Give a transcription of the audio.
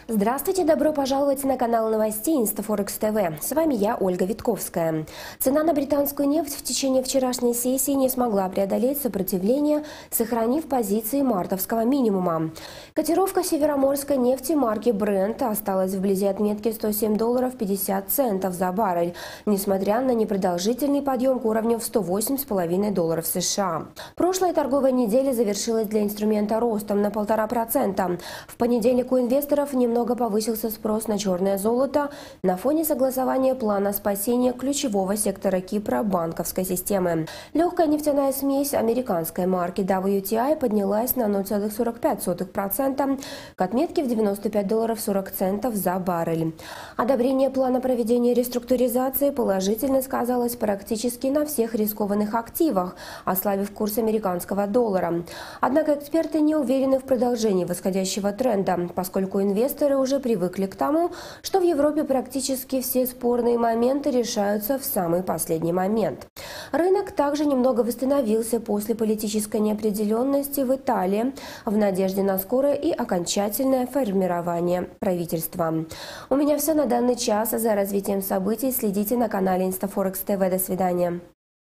Здравствуйте, добро пожаловать на канал новостей Инстафорекс ТВ. С вами я, Ольга Витковская. Цена на британскую нефть в течение вчерашней сессии не смогла преодолеть сопротивление, сохранив позиции мартовского минимума. Котировка североморской нефти марки Brent осталась вблизи отметки $107.50 за баррель, несмотря на непродолжительный подъем к уровню в $108,5 США. Прошлая торговая неделя завершилась для инструмента ростом на 1,5%. В понедельник у инвесторов немного повысился спрос на черное золото на фоне согласования плана спасения ключевого сектора Кипра банковской системы. Легкая нефтяная смесь американской марки WTI поднялась на 0,45% к отметке в $95.40 за баррель. Одобрение плана проведения реструктуризации положительно сказалось практически на всех рискованных активах, ослабив курс американского доллара. Однако эксперты не уверены в продолжении восходящего тренда, поскольку инвесторы уже привыкли к тому, что в Европе практически все спорные моменты решаются в самый последний момент. Рынок также немного восстановился после политической неопределенности в Италии в надежде на скорое и окончательное формирование правительства. У меня все на данный час. За развитием событий следите на канале Инстафорекс ТВ. До свидания.